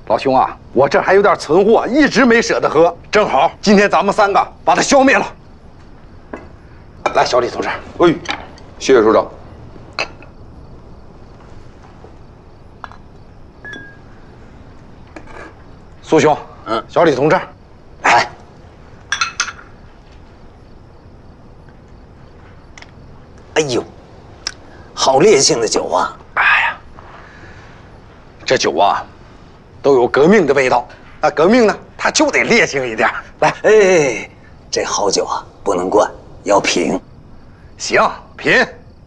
老兄啊，我这还有点存货，一直没舍得喝，正好今天咱们3个把它消灭了。来，小李同志， 哎，谢谢首长。 苏兄，小李同志，来。 哎呦，好烈性的酒啊！ 哎呀，这酒啊，都有革命的味道。那革命呢，它就得烈性一点。来， 哎，这好酒啊，不能灌，要品。 行，品。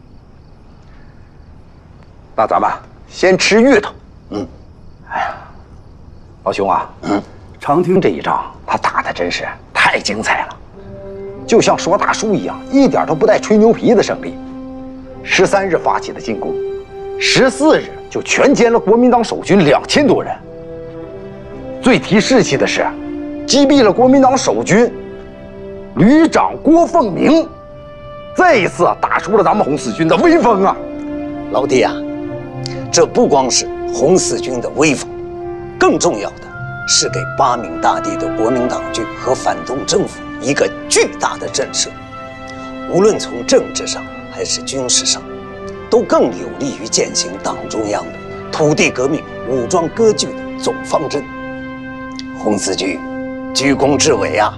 那咱们先吃芋头。哎呀，老兄啊，长汀这一仗他打的真是太精彩了，就像说大叔一样，一点都不带吹牛皮的胜利。13日发起的进攻，14日就全歼了国民党守军2000多人。最提士气的是，击毙了国民党守军旅长郭凤鸣，再一次打出了咱们红四军的威风啊！ 老弟啊，这不光是红四军的威风，更重要的是给8名大地的国民党军和反动政府一个巨大的震慑。无论从政治上还是军事上，都更有利于践行党中央的土地革命、武装割据的总方针。红四军居功至伟啊！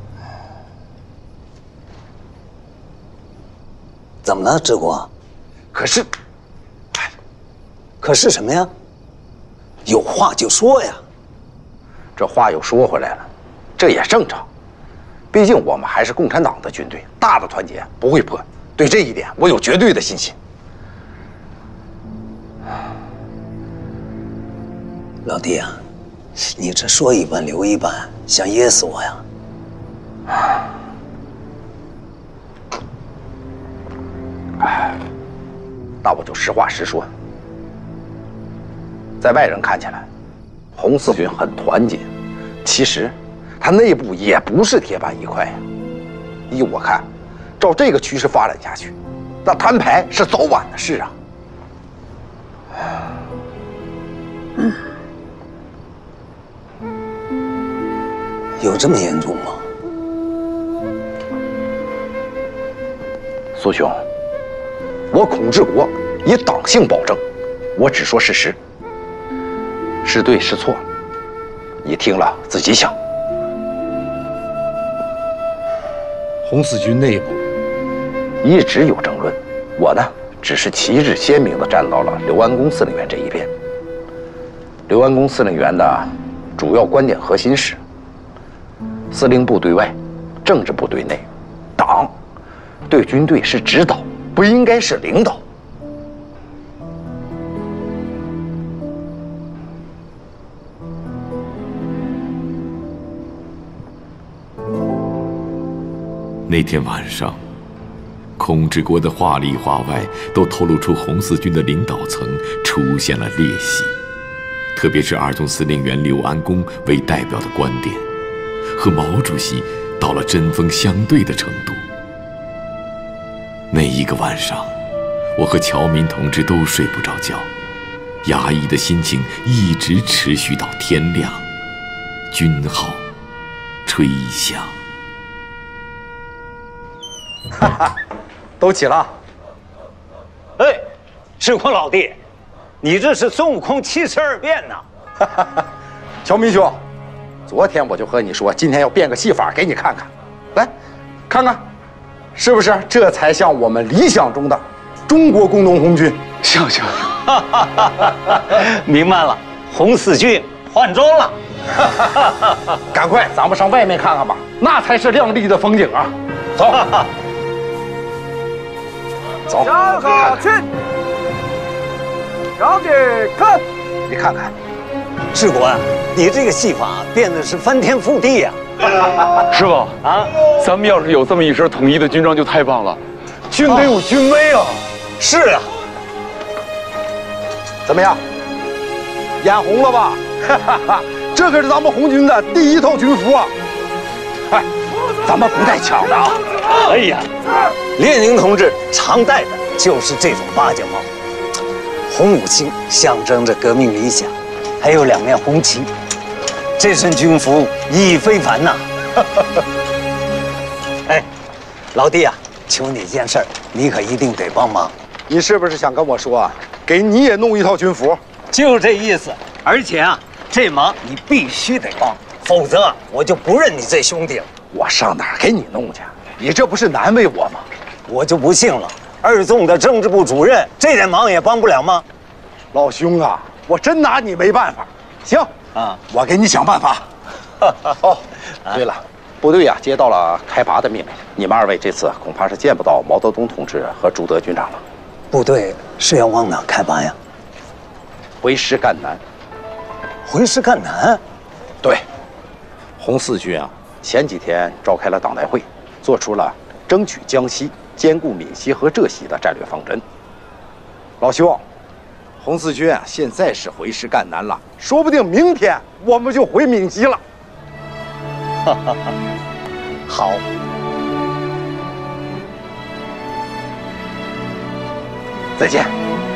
怎么了，志国？可是什么呀？有话就说呀。 这话又说回来了，这也正常。毕竟我们还是共产党的军队，大的团结不会破。对这一点，我有绝对的信心。 老弟啊，你这说一半留一半，想噎死我呀？ 那我就实话实说。在外人看起来，红四军很团结，其实它内部也不是铁板一块呀。依我看，照这个趋势发展下去，那摊牌是早晚的事啊。 有这么严重吗？ 苏兄，我孔治国以党性保证，我只说事实，是对是错，你听了自己想。红四军内部一直有争论，我呢只是旗帜鲜明地站到了刘安公司令员这一边。刘安公司令员的主要观点核心是：司令部对外，政治部对内，党对军队是指导，不应该是领导。 那天晚上，孔治国的话里话外都透露出红四军的领导层出现了裂隙，特别是2纵司令员刘安公为代表的观点，和毛主席到了针锋相对的程度。那一个晚上，我和乔民同志都睡不着觉，压抑的心情一直持续到天亮，军号吹响。 哈哈，都起了。 哎，志国老弟，你这是孙悟空72变呐！ 哈哈哈，乔民兄，昨天我就和你说，今天要变个戏法给你看看，来，看看，是不是这才像我们理想中的中国工农红军？ 像。 明白了，红四军换装了。 赶快，咱们上外面看看吧，那才是亮丽的风景啊！走。走， 向下去，向前看。 你看看， 志国啊，你这个戏法变得是翻天覆地呀！ 师傅啊，咱们要是有这么一身统一的军装就太棒了，军得有军威啊！ 是啊， 怎么样？眼红了吧？这可是咱们红军的第一套军服啊！哎，咱们不带抢的啊！ 哎呀，列宁同志常戴的就是这种8角帽，红5星象征着革命理想， 还有2面红旗，这身军服意义非凡呐！哎，老弟啊，求你一件事儿，你可一定得帮忙。 你是不是想跟我说啊，给你也弄一套军服？ 就这意思。而且啊，这忙你必须得帮，否则我就不认你这兄弟了。 我上哪儿给你弄去？你这不是难为我吗？ 我就不信了，2纵的政治部主任这点忙也帮不了吗？ 老兄啊，我真拿你没办法。行啊， 我给你想办法。哦，对了，部队啊接到了开拔的命令，你们2位这次恐怕是见不到毛泽东同志和朱德军长了。 部队是要往哪开拔呀？ 回师赣南。 回师赣南？ 对，红四军啊，前几天召开了党代会，做出了争取江西、兼顾闽西和浙西的战略方针。老兄，红四军啊，现在是回师赣南了，说不定明天我们就回闽西了。 好。 再见。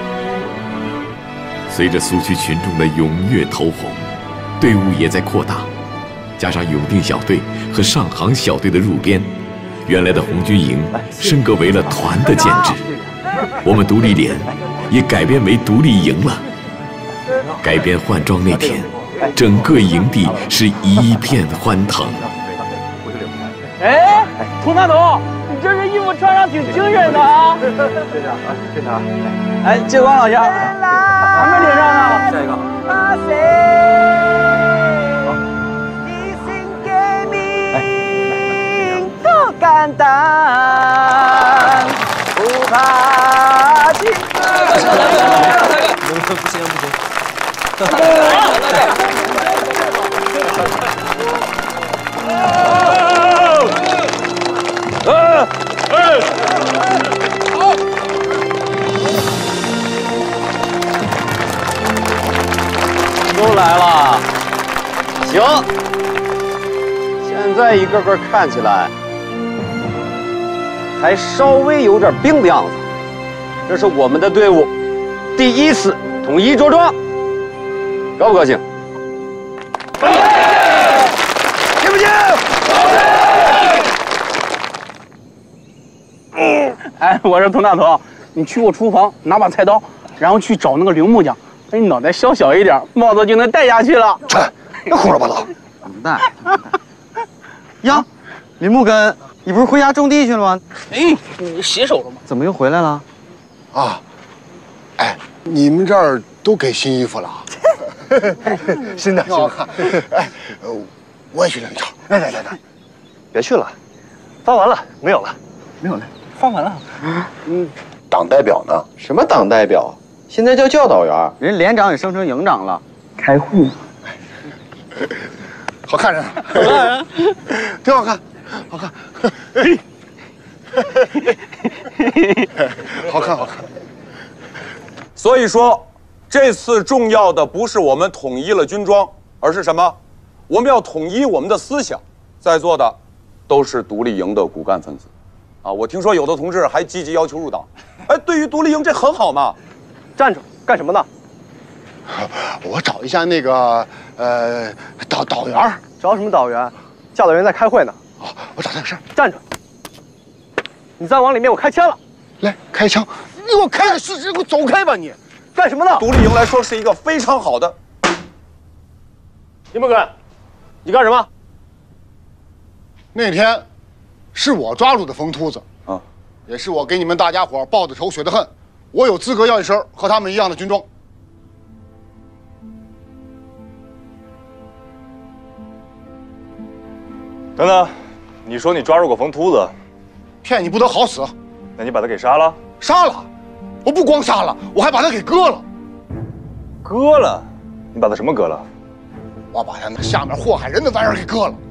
随着苏区群众的踊跃投红，队伍也在扩大，加上永定小队和上杭小队的入编，原来的红军营升格为了团的建制。我们独立连也改编为独立营了。改编换装那天，整个营地是一片欢腾。 哎，佟大头，你这身衣服穿上挺精神的啊！队长啊，队长，哎，借光老乡，还没连上呢。下一个。多简单，不怕辛苦。不行。 都来了，行。现在一个个看起来还稍微有点兵的样子。这是我们的队伍第1次统一着装，高不高兴？ 行不行？ 哎，我说佟大头，你去我厨房拿把菜刀，然后去找那个铃木匠。那你脑袋削小一点，帽子就能戴下去了。 别胡说八道！ 蛋呀，林木根，你不是回家种地去了吗？ 哎，你洗手了吗？ 怎么又回来了？ 啊，哎，你们这儿都给新衣服了？ 新的， 挺好看。哎，我也去领一条。来， 别去了，发完了，没有了。 发完了。 党代表呢？ 什么党代表？现在叫教导员。 人连长也升成营长了。 开会。 好看着呢，挺好看，好看。好看。 所以说，这次重要的不是我们统一了军装，而是什么？我们要统一我们的思想。在座的都是独立营的骨干分子，啊，我听说有的同志还积极要求入党。哎，对于独立营这很好嘛。 站着干什么呢？ 我找一下那个导员。 找什么导员？教导员在开会呢。 哦，我找他有事。 站着！你再往里面，我开枪了。 来，开枪！你给我开个试试，给我走开吧你！ 干什么呢？ 独立营来说是一个非常好的。 林木根，你干什么？ 那天，是我抓住的疯秃子啊，也是我给你们大家伙报的仇雪的恨。我有资格要一身和他们一样的军装。 等等，你说你抓住过疯秃子， 骗你不得好死。 那你把他给杀了？ 杀了，我不光杀了，我还把他给割了。 割了？你把他什么割了？ 我把他那下面祸害人的玩意儿给割了。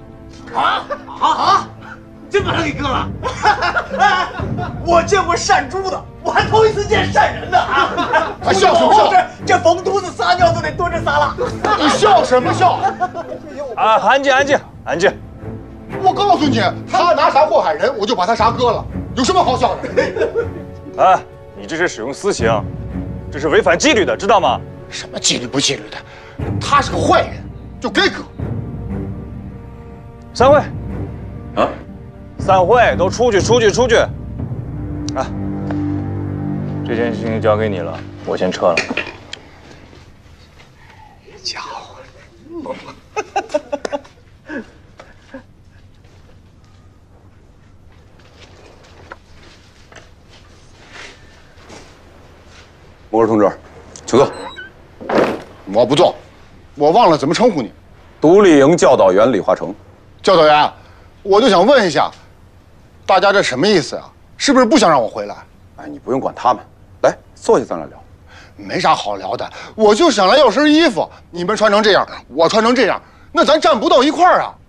真把他给割了！我见过善猪的，我还头一次见善人的啊！ 还笑什么笑？ 这冯秃子撒尿都得蹲着撒了。 你笑什么笑？ 啊，安静！ 我告诉你，他拿啥祸害人，我就把他啥割了，有什么好笑的？ 哎，你这是使用私刑，这是违反纪律的，知道吗？ 什么纪律不纪律的？ 他是个坏人，就给搁。 散会。 啊， 散会，都出去，出去，出去。啊，这件事情交给你了，我先撤了。 家伙， 摩尔同志，请坐。 我不做，我忘了怎么称呼你。 独立营教导员李化成。 教导员，我就想问一下，大家这什么意思啊？是不是不想让我回来？ 哎，你不用管他们，来坐下，咱俩聊。 没啥好聊的，我就想来要身衣服，你们穿成这样，我穿成这样，那咱站不到一块儿啊。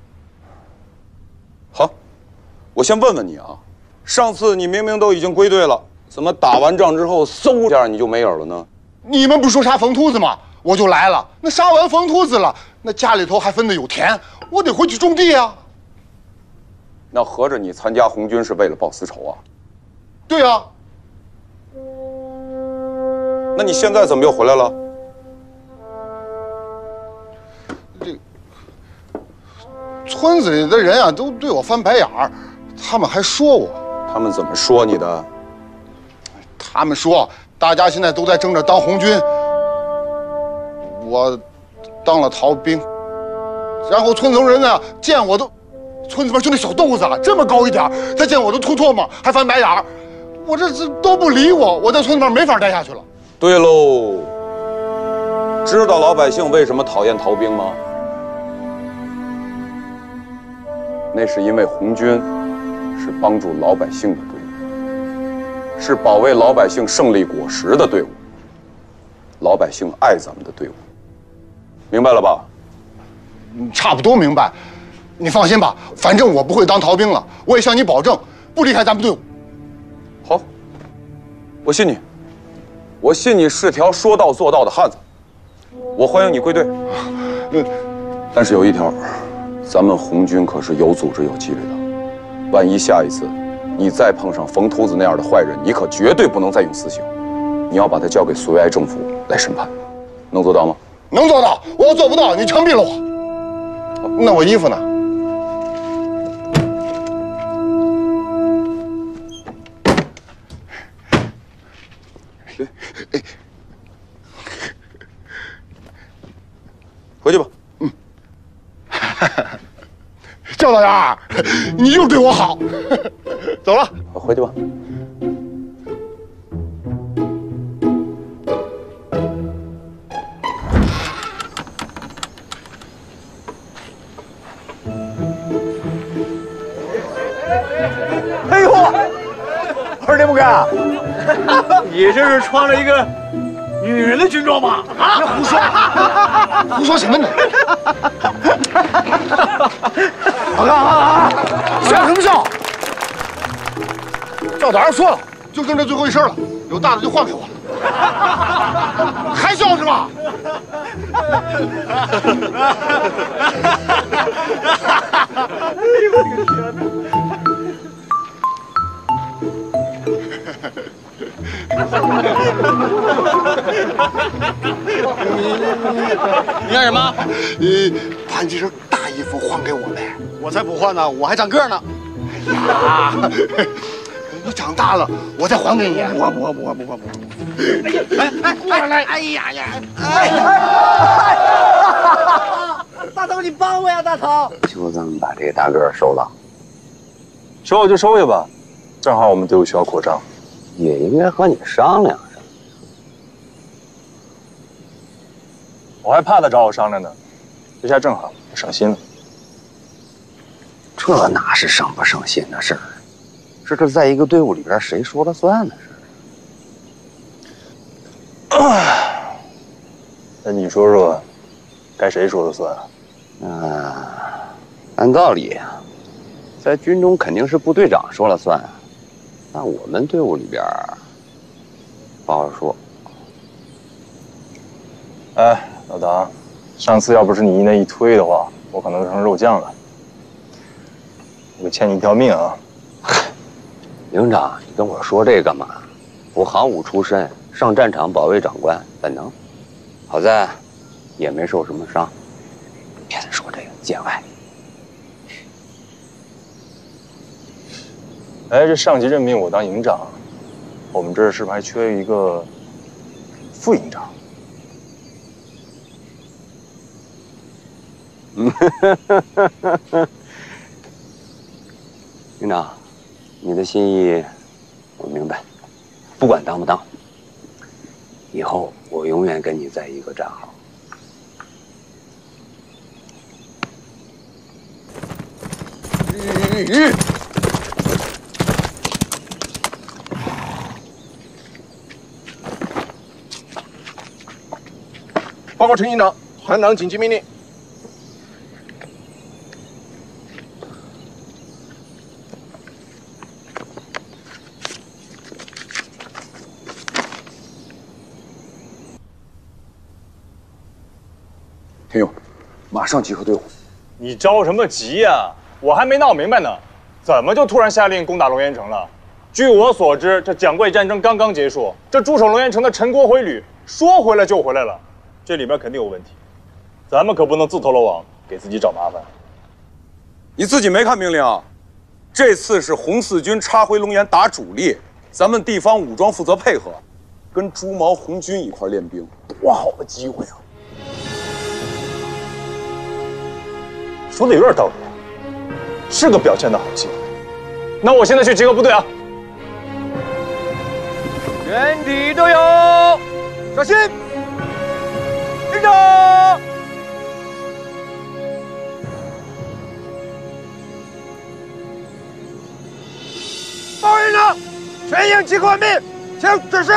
好，我先问问你啊，上次你明明都已经归队了，怎么打完仗之后嗖一下你就没影了呢？ 你们不说杀冯秃子吗？我就来了。那杀完冯秃子了，那家里头还分得有田，我得回去种地啊。 那合着你参加红军是为了报私仇啊？ 对啊。 那你现在怎么又回来了？ 这村子里的人啊，都对我翻白眼儿，他们还说我。 他们怎么说你的？ 他们说大家现在都在争着当红军，我当了逃兵，然后村头人呢见我都，村子边就那小豆子这么高一点，他见我都吐唾沫，还翻白眼儿，我这都不理我，我在村子边没法待下去了。 对喽，知道老百姓为什么讨厌逃兵吗？那是因为红军是帮助老百姓的队伍，是保卫老百姓胜利果实的队伍，老百姓爱咱们的队伍，明白了吧？ 差不多明白。你放心吧，反正我不会当逃兵了，我也向你保证，不离开咱们队伍。 好，我信你。我信你是条说到做到的汉子，我欢迎你归队。但是有一条，咱们红军可是有组织有纪律的，万一下一次你再碰上冯秃子那样的坏人，你可绝对不能再用私刑，你要把他交给苏维埃政府来审判，能做到吗？ 能做到，我要做不到，你枪毙了我。那我衣服呢？ 回去吧。 教导员，你又对我好。走了， 回去吧。 哎呦，二连不干，你这是穿了一个女人的军装吗？ 啊！胡说！胡说什么呢？笑什么笑？教导员说了，就剩这最后一身了，有大的就换给我了。还笑是吧？ 哎呦我的天哪！ 你干什么？ 把你这身大衣服换给我呗。 我才不换呢，我还长个呢。 哎呀，你长大了，我再还给你。不。哎，过来！哎呀呀！ 大头，你帮我呀，大头！ 就这么把这个大个收了， 收就收下吧，正好我们队伍需要扩张。 也应该和你商量商量。 我还怕他找我商量呢，这下正好，我省心了。 这哪是省不省心的事儿？这在一个队伍里边谁说了算的事儿。那你说说，该谁说了算啊？按道理，在军中肯定是部队长说了算。但我们队伍里边不好说。 哎，老唐，上次要不是你那一推的话，我可能成肉酱了。我欠你一条命啊！ 营长，你跟我说这干嘛？我行武出身，上战场保卫长官，怎能？好在也没受什么伤。 别再说这个，见外。 哎，这上级任命我当营长，我们这儿是不是还缺一个副营长？ 营长，你的心意我明白，不管当不当，以后我永远跟你在一个战壕。 报告陈营长，团长紧急命令。 田勇，马上集合队伍。 你着什么急呀？我还没闹明白呢，怎么就突然下令攻打龙岩城了？据我所知，这蒋桂战争刚刚结束，这驻守龙岩城的陈国回旅说回来就回来了，这里面肯定有问题，咱们可不能自投罗网，给自己找麻烦。 你自己没看命令啊？这次是红四军插回龙岩打主力，咱们地方武装负责配合，跟朱毛红军一块练兵，多好的机会啊！ 说的有点道理，是个表现的好机会。那我现在去集合部队啊！ 全体都有，小心！营长，报营长，全营集合完毕，请指示。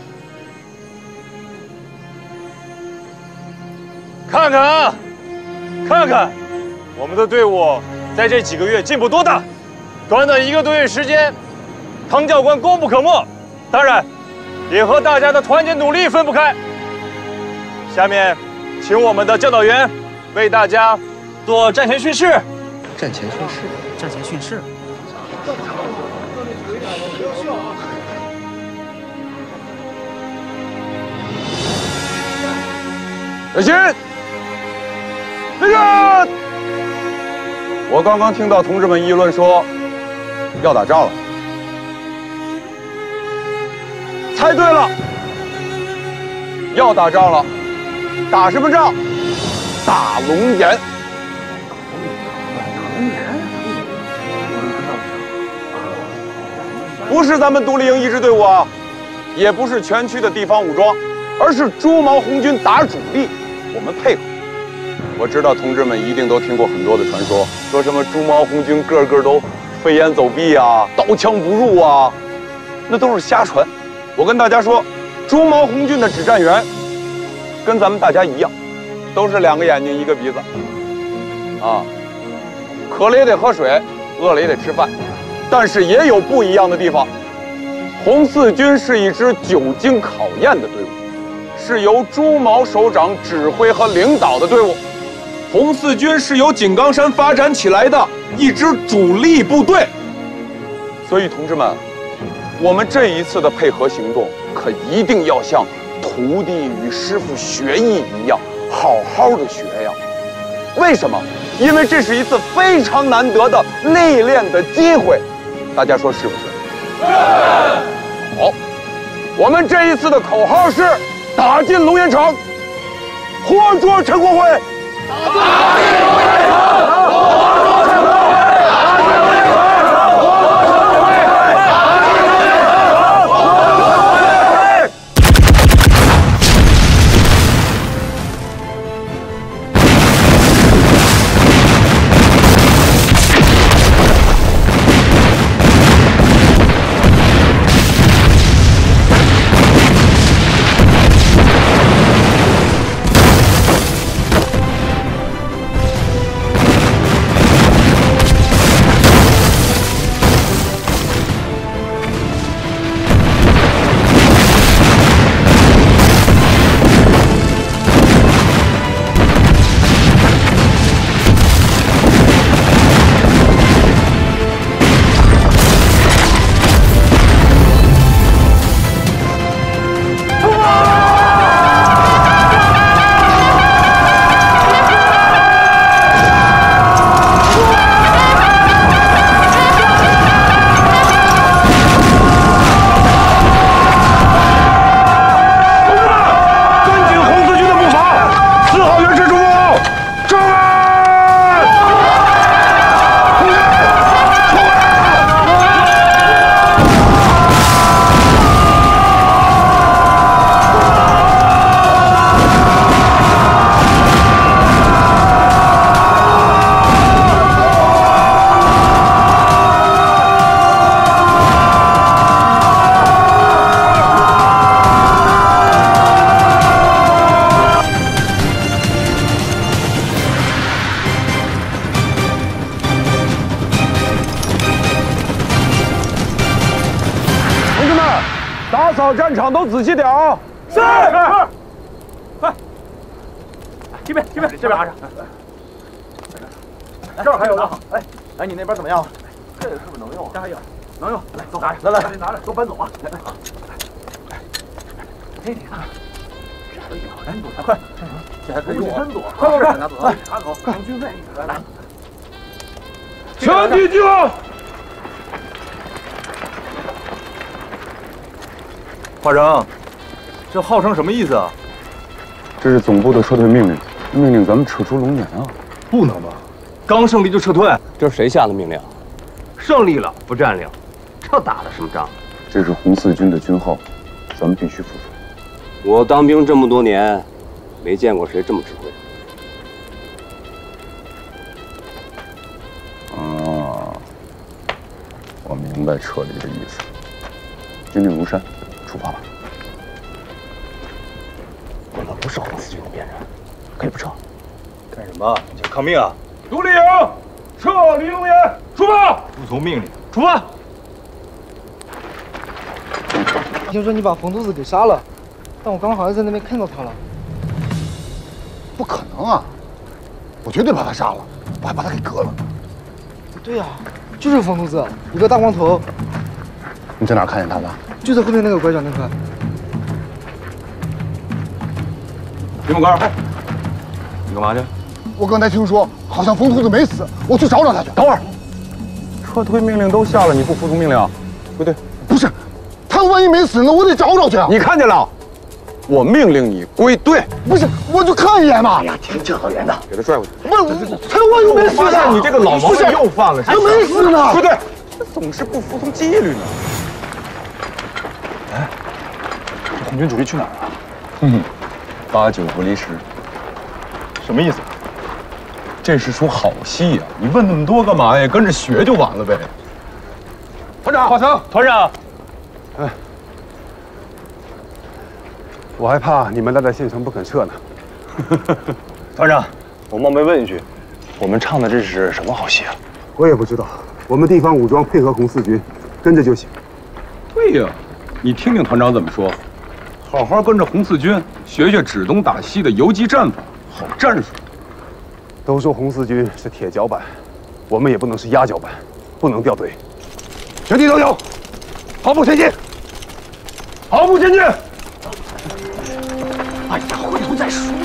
看看啊，看看，我们的队伍在这几个月进步多大！短短1个多月时间，汤教官功不可没，当然，也和大家的团结努力分不开。下面，请我们的教导员为大家做战前训示。 战前训示，战前训示。 小心！立正！我刚刚听到同志们议论说，要打仗了。猜对了，要打仗了。打什么仗？打龙岩。不是咱们独立营一支队伍啊，也不是全区的地方武装，而是朱毛红军打主力，我们配合。我知道同志们一定都听过很多的传说，说什么朱毛红军个个都飞檐走壁啊，刀枪不入啊，那都是瞎传。我跟大家说，朱毛红军的指战员跟咱们大家一样，都是2个眼睛1个鼻子，啊，渴了也得喝水，饿了也得吃饭，但是也有不一样的地方。红四军是一支久经考验的队伍，是由朱毛首长指挥和领导的队伍。红四军是由井冈山发展起来的一支主力部队，所以同志们，我们这一次的配合行动可一定要像徒弟与师傅学艺一样，好好的学呀。为什么？因为这是一次非常难得的历练的机会，大家说是不是？是。好，我们这一次的口号是打进龙岩城，活捉陈国辉。打进龙岩城，活捉陈国辉。打进龙岩城，活捉陈国辉。打进龙岩城，活捉陈国辉。 到战场都仔细点啊！ 是。快，这边拿着。这儿还有呢。哎，你那边怎么样？这个是不是能用？这还有，能用。来，走，拿着。来，拿着，都搬走吧。来，这你看，这还有，哎，快，这还可以用。真多，快，拿走，拿走，当军费。来， 全体集合。 华成，这号称什么意思啊？ 这是总部的撤退命令，命令咱们撤出龙岩啊！ 不能吧？刚胜利就撤退？ 这是谁下的命令？ 胜利了不占领，这打的什么仗？ 这是红四军的军号，咱们必须服从。 我当兵这么多年，没见过谁这么指挥。 我明白撤离的意思。军令如山，出发吧。 我们不是红四军的边人，可以不撤。 干什么？你想抗命啊？ 独立营，撤离龙岩，出发！ 服从命令，出发！ 听说你把冯秃子给杀了，但我刚好在那边看到他了。 不可能啊！我绝对把他杀了，我还把他给割了。 对呀，就是冯秃子，一个大光头。 你在哪儿看见他的？ 就在后面那个拐角那块。 李木杆，你干嘛去？ 我刚才听说好像冯秃子没死，我去找找他去。 等会儿，撤退命令都下了，你不服从命令？归队。 不是，他万一没死呢，我得找找去。 你看见了？我命令你归队。 不是，我就看一眼嘛。 哎呀，听教导员的， 给他拽回去。 不是，他万一没死呢？ 你这个老毛病又犯了。 他没死呢。 归队。总是不服从纪律呢。 哎，这红军主力去哪儿了 ？8、9不离10。 什么意思？ 这是出好戏呀！你问那么多干嘛呀？跟着学就完了呗。团长，华成， 团长。 哎，我还怕你们赖在县城不肯撤呢。 团长，我冒昧问一句，我们唱的这是什么好戏啊？ 我也不知道，我们地方武装配合红四军，跟着就行。 对呀，你听听团长怎么说，好好跟着红四军学学指东打西的游击战法，好战术。 都说红四军是铁脚板，我们也不能是压脚板，不能掉队。全体都有，跑步前进，跑步前进。 哎呀，回头再说。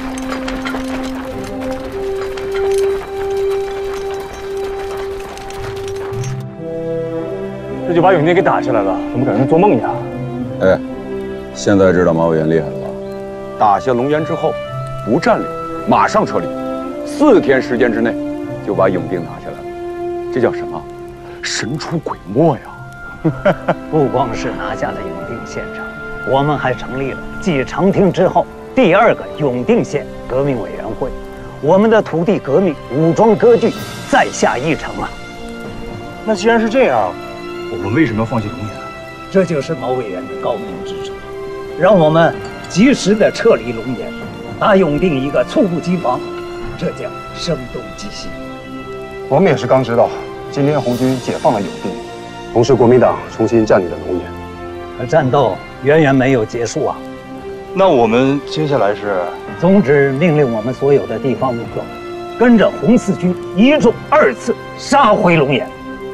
这就把永定给打下来了，怎么感觉跟做梦一样？ 哎，现在知道马委员厉害了吧？打下龙岩之后，不占领，马上撤离，4天时间之内就把永定拿下来了，这叫什么？神出鬼没呀！ 不光是拿下了永定县城，我们还成立了继长汀之后第2个永定县革命委员会。我们的土地革命武装割据再下一城啊！ 那既然是这样，我们为什么要放弃龙岩？ 这就是毛委员的高明之处，让我们及时的撤离龙岩，打永定一个猝不及防，这叫声东击西。 我们也是刚知道，今天红军解放了永定，同时国民党重新占领了龙岩， 而战斗远远没有结束啊！ 那我们接下来是？ 总之命令我们所有的地方武装，跟着红四军1纵2次杀回龙岩。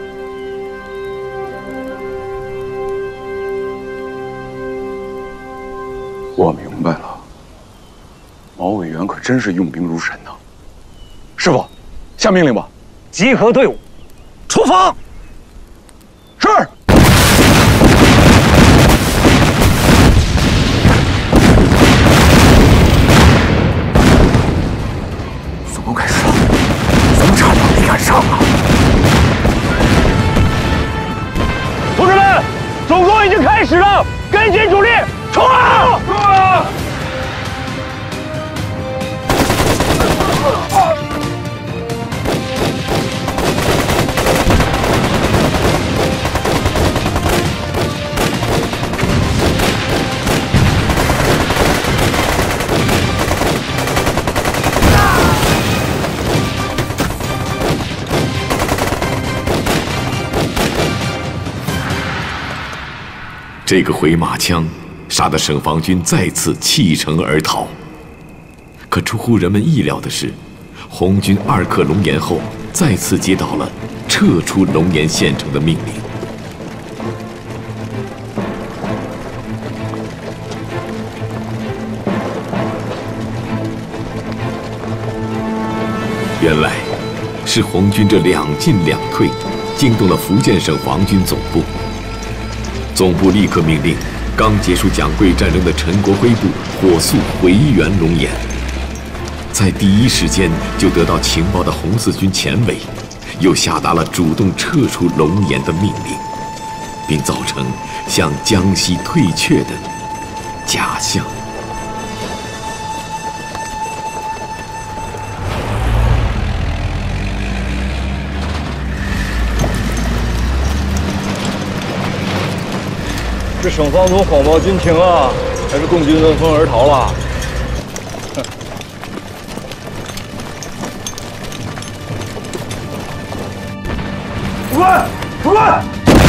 我明白了，毛委员可真是用兵如神呐！师傅，下命令吧。 集合队伍，出发。 是。 总攻开始了，咱们差点没赶上啊！ 同志们，总攻已经开始了，跟紧主力，冲啊！冲啊！ 这个回马枪杀得省防军再次弃城而逃。可出乎人们意料的是，红军2克龙岩后，再次接到了撤出龙岩县城的命令。原来是红军这2进2退，惊动了福建省防军总部。总部立刻命令刚结束蒋桂战争的陈国辉部火速回援龙岩。在第一时间就得到情报的红四军前委，又下达了主动撤出龙岩的命令，并造成向江西退却的假象。 是省防总谎报军情啊，还是共军闻风而逃了？ 副官，副官！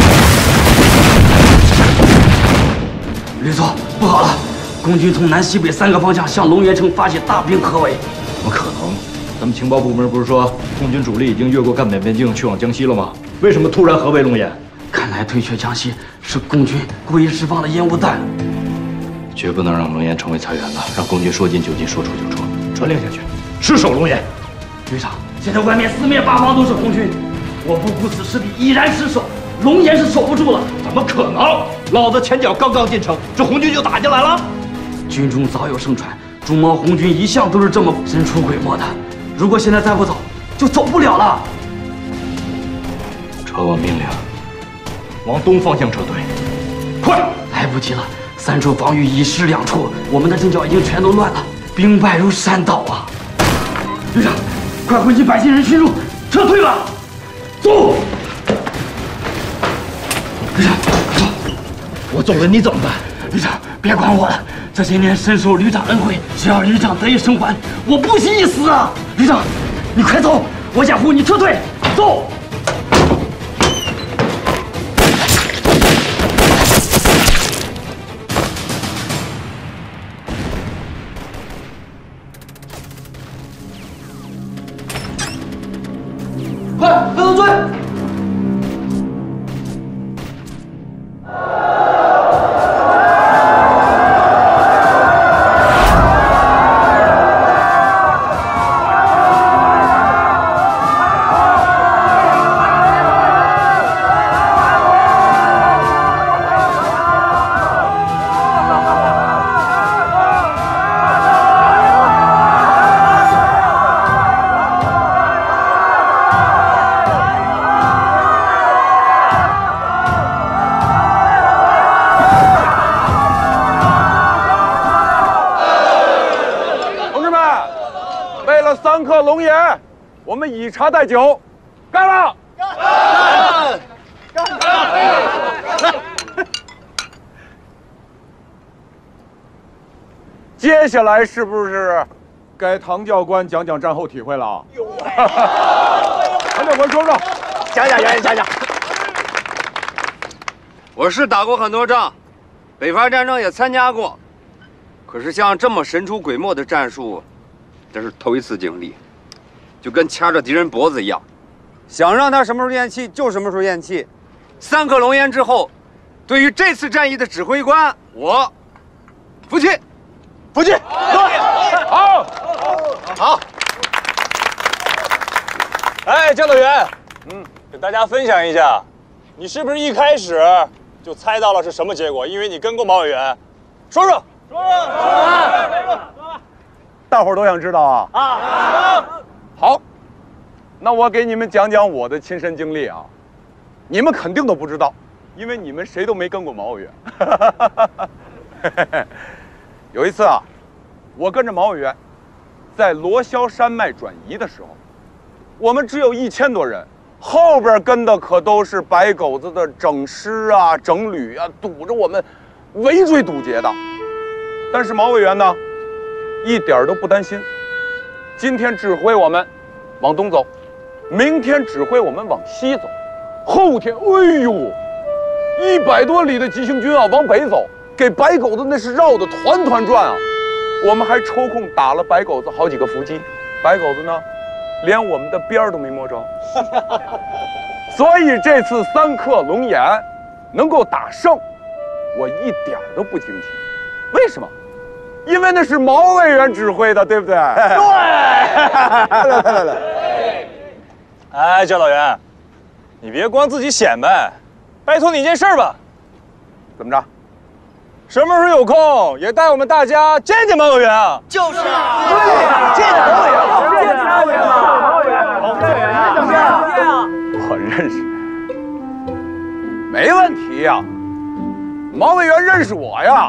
吕总，不好了！共军从南西北3个方向向龙岩城发起大兵合围。 怎么可能？咱们情报部门不是说共军主力已经越过赣北边境去往江西了吗？为什么突然合围龙岩？ 看来退却江西是共军故意释放的烟雾弹， 绝不能让龙岩成为菜园子，让共军说进就进，说出就出，传令下去，失守龙岩。 旅长，现在外面4面8方都是红军，我不顾此失地，毅然失守，龙岩是守不住了。 怎么可能？老子前脚刚刚进城，这红军就打进来了。 军中早有盛传，朱毛红军一向都是这么神出鬼没的。如果现在再不走，就走不了了。 传我命令。往东方向撤退，快！ 来不及了，3处防御一失2处，我们的阵脚已经全都乱了，兵败如山倒啊！旅长，快汇集百姓人群入，撤退吧！走！旅长，走！ 我走了，你怎么办？ 旅长，别管我了，这些年深受旅长恩惠，只要旅长得以生还，我不惜一死啊！旅长，你快走，我掩护你撤退，走！快，分头追！ 3克龙岩，我们以茶代酒，干了！干！接下来是不是该唐教官讲讲战后体会了啊？唐教官说说， 讲。我是打过很多仗，北伐战争也参加过，可是像这么神出鬼没的战术，这是头一次经历，就跟掐着敌人脖子一样，想让他什么时候咽气就什么时候咽气。3克龙岩之后，对于这次战役的指挥官，我服气。 服气，好。 哎，教导员，给大家分享一下，你是不是一开始就猜到了是什么结果？因为你跟过毛委员，说说。 大伙儿都想知道啊？好，那我给你们讲讲我的亲身经历啊，你们肯定都不知道，因为你们谁都没跟过毛委员。有一次啊，我跟着毛委员在罗霄山脉转移的时候，我们只有1000多人，后边跟的可都是白狗子的整师啊、整旅啊，堵着我们围追堵截的。但是毛委员呢，一点都不担心，今天指挥我们往东走，明天指挥我们往西走，后天，哎呦， 100多里的急行军啊，往北走，给白狗子那是绕得团团转啊。我们还抽空打了白狗子好几个伏击，白狗子呢，连我们的边儿都没摸着。所以这次3克龙岩能够打胜，我一点都不惊奇。为什么？因为那是毛委员指挥的，对不对？对。来。 哎，教导员，你别光自己显摆，拜托你一件事吧。 怎么着？ 什么时候有空也带我们大家见见毛委员啊？ 就是啊， 对，见见毛委员，见见毛委员嘛，毛委员，毛委员，怎么样？ 我认识，没问题呀。毛委员认识我呀，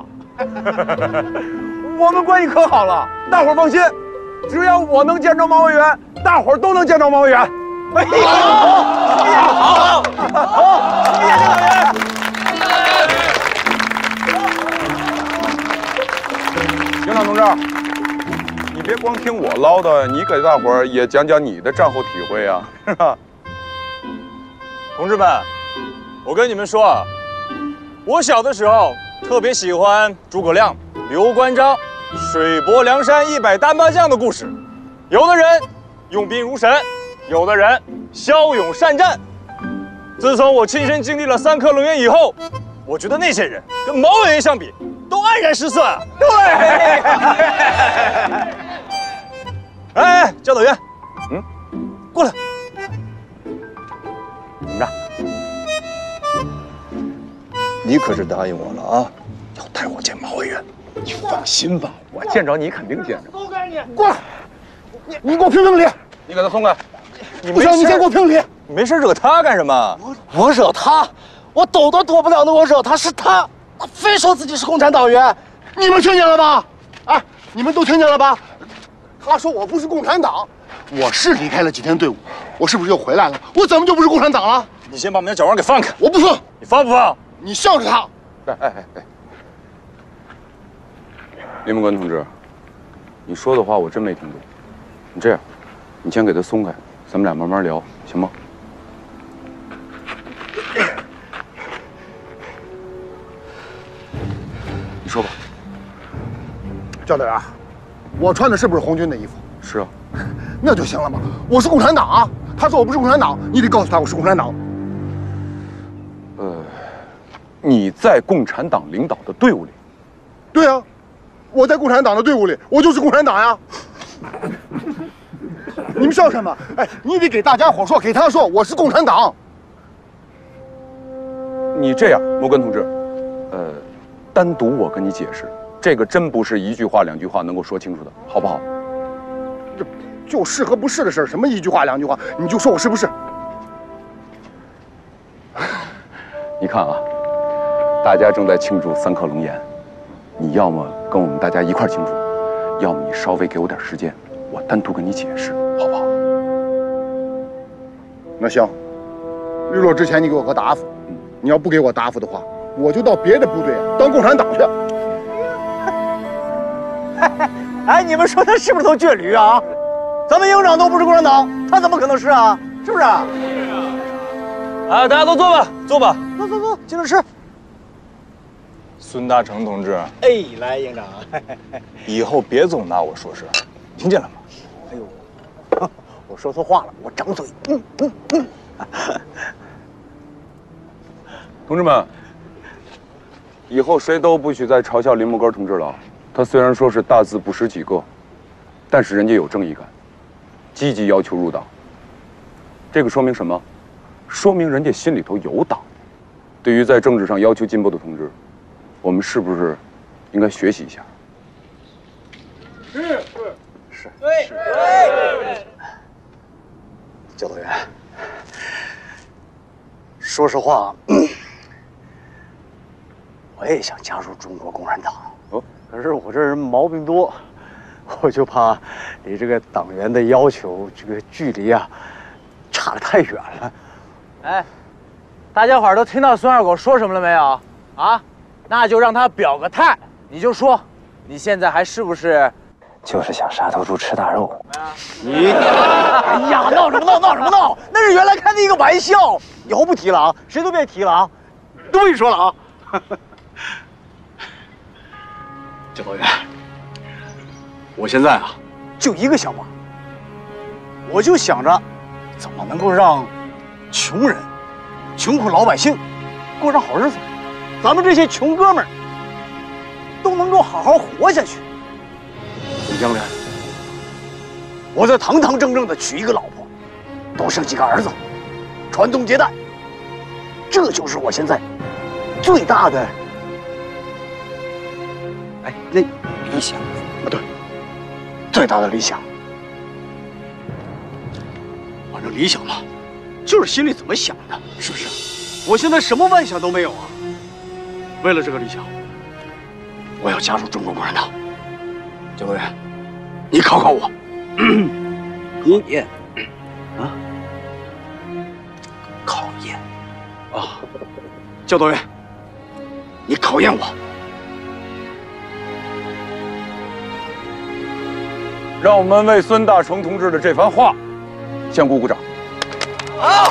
我们关系可好了，大伙儿放心，只要我能见着毛委员，大伙儿都能见着毛委员。哎，好，谢谢教导员。营长同志，你别光听我唠叨，你给大伙儿也讲讲你的战后体会啊，是吧？ 同志们，我跟你们说啊，我小的时候特别喜欢诸葛亮、刘关张水泊梁山100单八将的故事。有的人用兵如神，有的人骁勇善战。自从我亲身经历了3克龙岩以后，我觉得那些人跟毛委员相比，都黯然失色啊！对。哎，教导员，过来。 怎么着？ 你可是答应我了啊，要带我见毛委员。你放心吧， 我见着你肯定见着。 都该你过来，你给我评评理。 你给他松开。 不行，你先给我评理。 你没事惹他干什么？ 我惹他，我躲都躲不了的。我惹他是他非说自己是共产党员。 你们听见了吧？哎，你们都听见了吧？他说我不是共产党，我是离开了几天队伍，我是不是又回来了？我怎么就不是共产党了？ 你先把我们的脚腕给放开！ 我不放， 你放不放？ 你向着他。 哎，林木根同志，你说的话我真没听懂。你这样，你先给他松开，咱们俩慢慢聊，行吗？你说吧。 教导员，我穿的是不是红军的衣服？ 是啊。 那就行了嘛。我是共产党啊。他说我不是共产党，你得告诉他我是共产党。 你在共产党领导的队伍里？ 对啊，我在共产党的队伍里，我就是共产党呀。你们笑什么？哎，你得给大家伙说，给他说我是共产党。 你这样，摩根同志，单独我跟你解释，这个真不是1句话2句话能够说清楚的，好不好？ 这就是和不是的事儿，什么1句话2句话，你就说我是不是？ 你看啊，大家正在庆祝3克龙岩，你要么跟我们大家一块儿庆祝，要么你稍微给我点时间，我单独跟你解释，好不好？ 那行，日落之前你给我个答复。你要不给我答复的话，我就到别的部队当共产党去。 哎，你们说他是不是头倔驴啊？咱们营长都不是共产党，他怎么可能是啊？是不是？啊， 大家都坐吧，坐吧， 坐，接着吃。 孙大成同志， 哎，来，营长， 以后别总拿我说事，听见了吗？ 哎呦，我说错话了，我掌嘴。 同志们，以后谁都不许再嘲笑林木根同志了。他虽然说是大字不识几个，但是人家有正义感，积极要求入党。这个说明什么？说明人家心里头有党。对于在政治上要求进步的同志，我们是不是应该学习一下？ 是。对。教导员，说实话。我也想加入中国共产党，可是我这人毛病多，我就怕离这个党员的要求这个距离啊，差得太远了。 哎，大家伙都听到孙二狗说什么了没有？啊，那就让他表个态，你就说，你现在还是不是？ 就是想杀头猪吃大肉。 你，哎呀，闹什么闹？闹什么闹？那是原来开的一个玩笑，以后不提了啊，谁都别提了啊。 都不许说了啊！教导员，我现在啊，就一个想法，我就想着怎么能够让穷人、穷苦老百姓过上好日子，咱们这些穷哥们儿都能够好好活下去。等将来，我再堂堂正正的娶一个老婆，多生几个儿子，传宗接代，这就是我现在最大的理想啊，对，最大的理想。反正理想嘛，就是心里怎么想的，是不是？我现在什么幻想都没有啊。为了这个理想，我要加入中国共产党。教导员，你考考我。考验啊？考验啊！教导员，你考验我。 让我们为孙大成同志的这番话先鼓鼓掌。 好。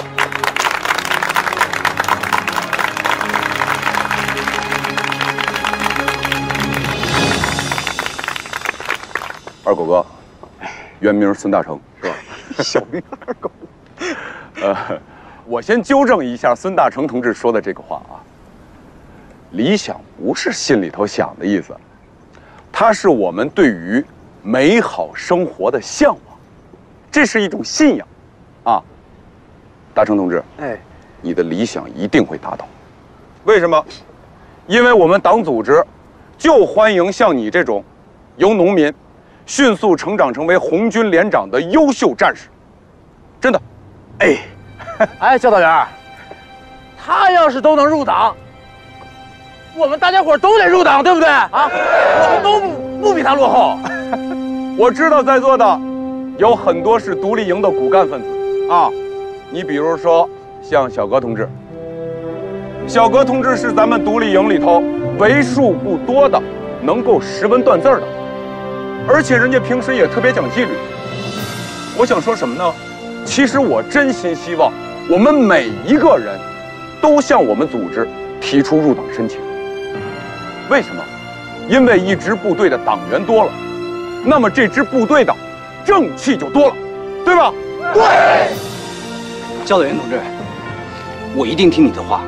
二狗哥，原名孙大成是吧？ 小名二狗。 我先纠正一下孙大成同志说的这个话啊。理想不是心里头想的意思，它是我们对于美好生活的向往，这是一种信仰，啊，大成同志，你的理想一定会达到。为什么？因为我们党组织就欢迎像你这种由农民迅速成长成为红军连长的优秀战士，真的。 哎，教导员，他要是都能入党，我们大家伙都得入党，对不对啊？我们都不比他落后。 我知道在座的有很多是独立营的骨干分子啊，你比如说像小格同志，小格同志是咱们独立营里头为数不多的能够识文断字的，而且人家平时也特别讲纪律。我想说什么呢？其实我真心希望我们每一个人都向我们组织提出入党申请。为什么？因为一支部队的党员多了，那么这支部队的正气就多了，对吧？ 对。教导员同志，我一定听你的话。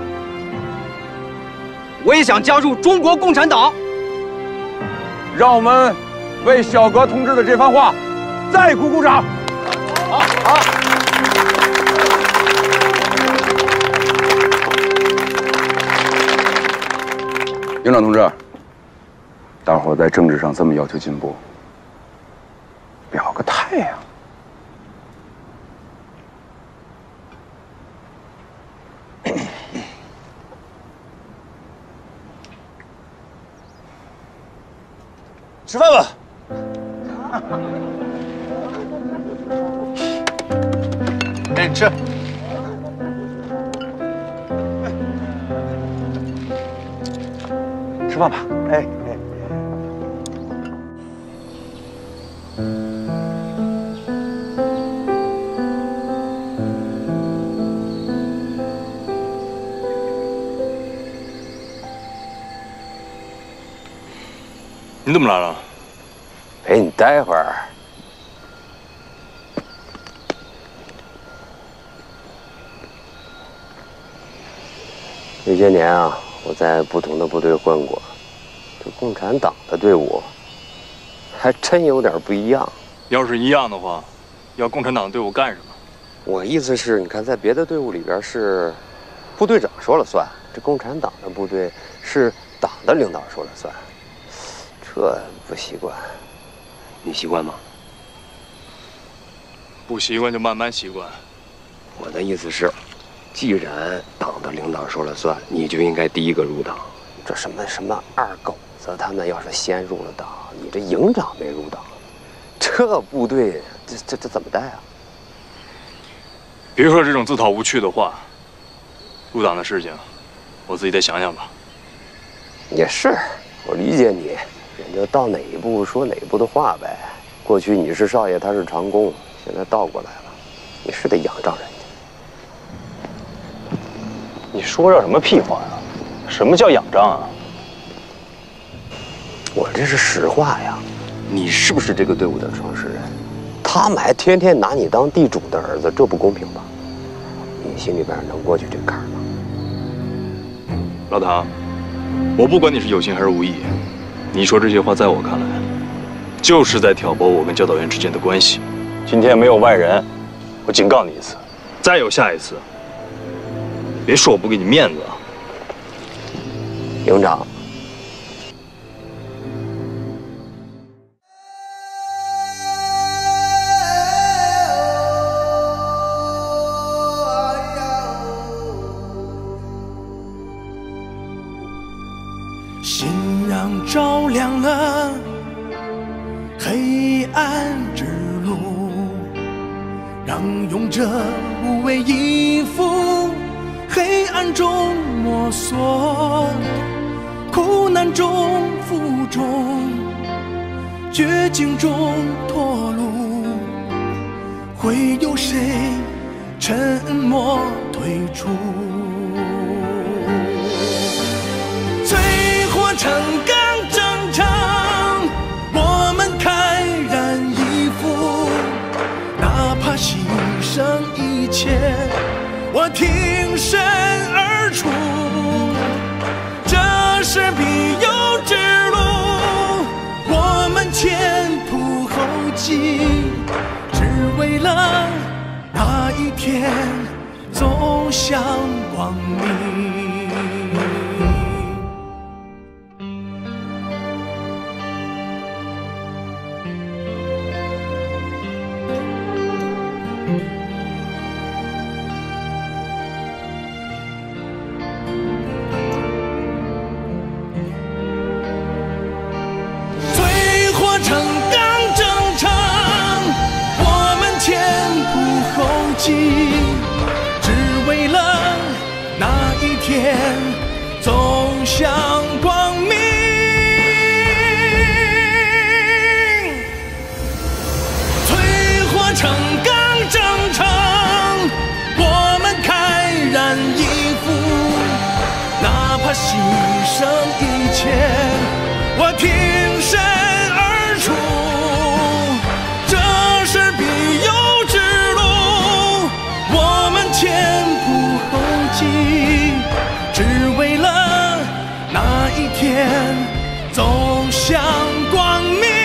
我也想加入中国共产党。 让我们为小格同志的这番话再鼓鼓掌。好。营长同志，大伙在政治上这么要求进步，表个态呀！ 吃饭吧。 哎，吃。 吃饭吧。 你怎么来了？ 陪你待会儿。这些年啊，我在不同的部队混过，这共产党的队伍还真有点不一样。 要是一样的话，要共产党队伍干什么？ 我意思是，你看，在别的队伍里边是部队长说了算，这共产党的部队是党的领导说了算，这不习惯。你习惯吗？ 不习惯就慢慢习惯。 我的意思是，既然党的领导说了算，你就应该第一个入党。这什么二狗子，他们要是先入了党，你这营长没入党，这部队这怎么带啊？ 别说这种自讨无趣的话，入党的事情，我自己得想想吧。 也是，我理解你，人家到哪一步说哪一步的话呗。过去你是少爷，他是长工，现在倒过来了，你是得仰仗人家。 你说这什么屁话呀？ 什么叫仰仗啊？ 我这是实话呀。你是不是这个队伍的创始人？他们还天天拿你当地主的儿子，这不公平吧？你心里边能过去这坎儿吗？ 老唐，我不管你是有心还是无意，你说这些话，在我看来，就是在挑拨我跟教导员之间的关系。今天没有外人，我警告你一次，再有下一次，别说我不给你面子啊！ 营长。 信仰照亮了黑暗之路，让勇者无畏依附，黑暗中摸索，苦难中负重，绝境中脱路，会有谁沉默退出？成钢征程，我们慨然依附，哪怕牺牲一切，我挺身而出。这是必由之路，我们前仆后继，只为了那一天走向光明。只为了那一天走向光明。淬火成钢征程，我们慨然依附，哪怕牺牲一切，我挺身而出。这是必由之路，我们前仆后继，只为了那一天走向光明。